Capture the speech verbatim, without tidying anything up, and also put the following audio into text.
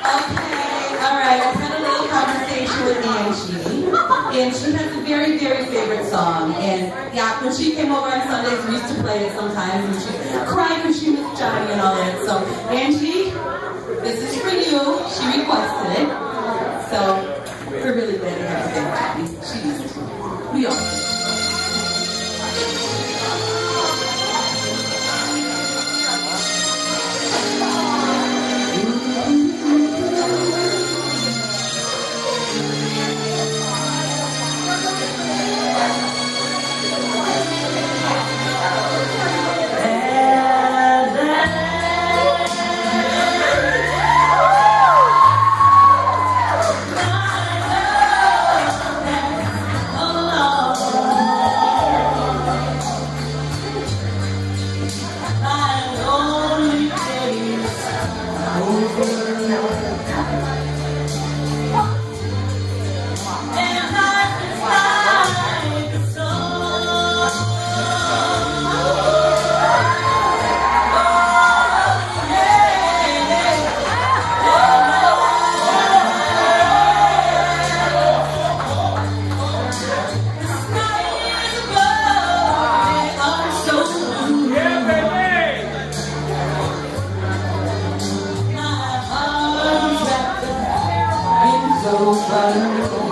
all right, I've had a little conversation with Angie, and she has a very, very favorite song, and yeah, when she came over on Sundays, we used to play it sometimes, and she'd cry when she was Johnny and all that, so Angie, this is for you. She requested it, so we're really glad to have you there, Johnny. She used it. We all. So fun.